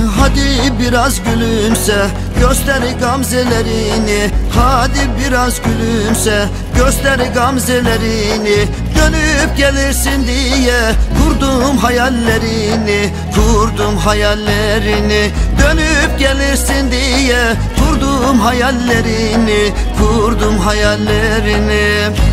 Hadi biraz gülümse, göster gamzelerini. Hadi biraz gülümse, göster gamzelerini. Dönüp gelirsin diye kurdum hayallerini, kurdum hayallerini. Dönüp gelirsin diye kurdum hayallerini, kurdum hayallerini.